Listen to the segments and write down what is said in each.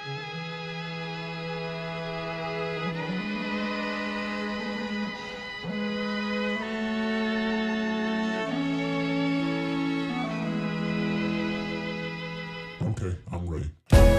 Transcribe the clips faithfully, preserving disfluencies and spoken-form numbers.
Okay, I'm ready.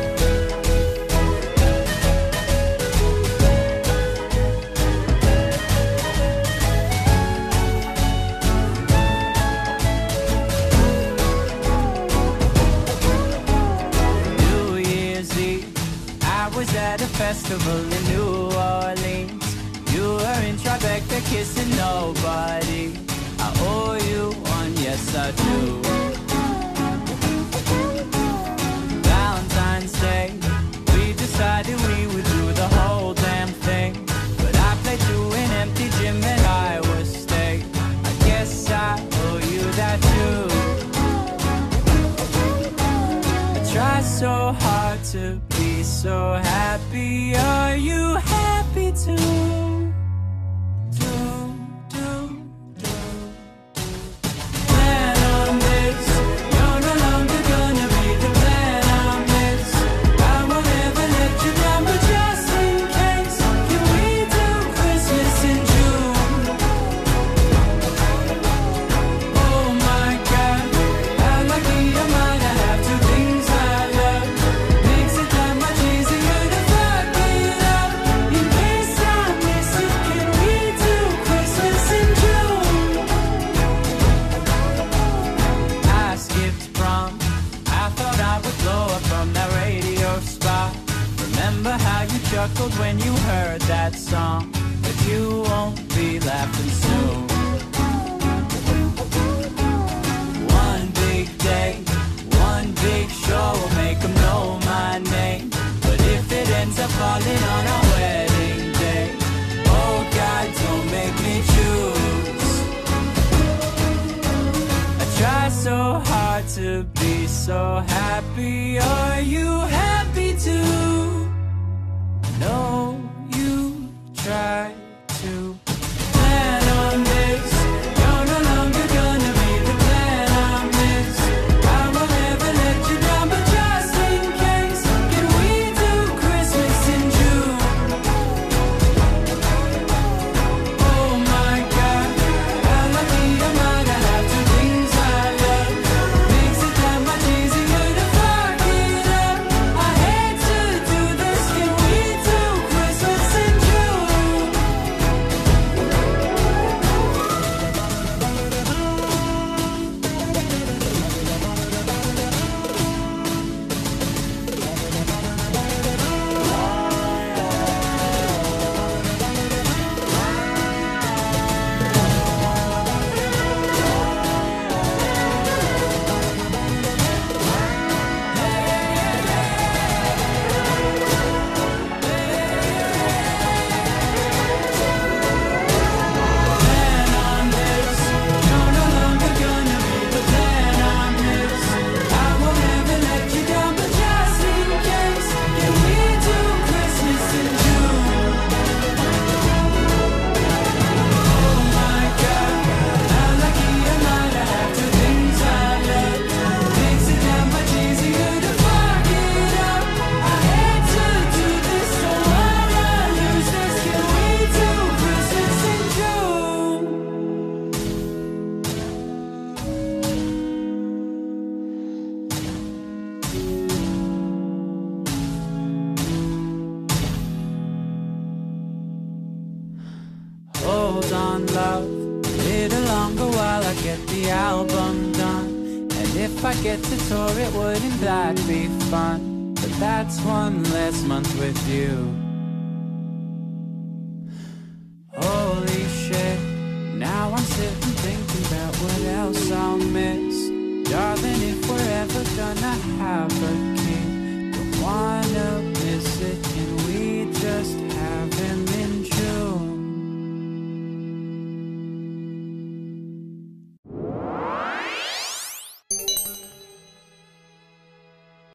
New Year's Eve, I was at a festival in New Orleans. You were in Tribeca kissing nobody. I owe you one, yes I do. Valentine's Day, we decided we would do the whole damn thing. But I played to an empty gym and I was stay. I guess I owe you that too. I try so hard to be so happy. Are you happy too? Chuckled when you heard that song, but you won't be laughing soon. One big day, one big show will make them know my name. But if it ends up falling on our wedding day, oh God, don't make me choose. I try so hard to be so happy. Are you happy too? No, you try to plan on this. You're no longer gonna be the plan I miss. I will never let you down, but just in case, can we do Christmas in June? Oh my God, how lucky am I to have two things I love. Makes it that much easier to fuck it up. I hate to do this, can we do Christmas in June? Plan on this. You're no longer gonna be the plan I miss. I will never let you down, but just in case, can we do Christmas in June? Oh my God, how lucky am I to have two things I love. Makes it that much easier to fuck it up. I hate to do this, don't wanna lose this. Can we do Christmas in June? Hold on, love, a little longer while I get the album done. And if I get to tour it, wouldn't that be fun? But that's one less month with you.